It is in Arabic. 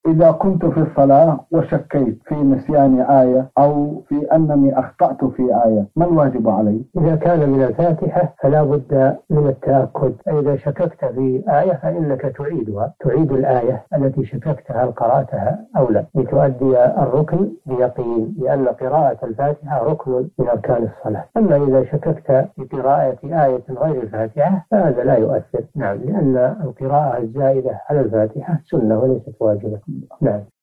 إذا كنت في الصلاة وشكيت في نسيان آية أو في أنني أخطأت في آية، ما الواجب علي؟ إذا كان من الفاتحة فلا بد من التأكد. إذا شككت في آية فإنك تعيدها، تعيد الآية التي شككت هل قرأتها أو لا، لتؤدي الركن بيقين، لأن قراءة الفاتحة ركن من أركان الصلاة. أما إذا شككت في قراءة آية غير الفاتحة فهذا لا يؤثر، نعم، لأن القراءة الزائدة على الفاتحة سنة وليست واجبة. نعم.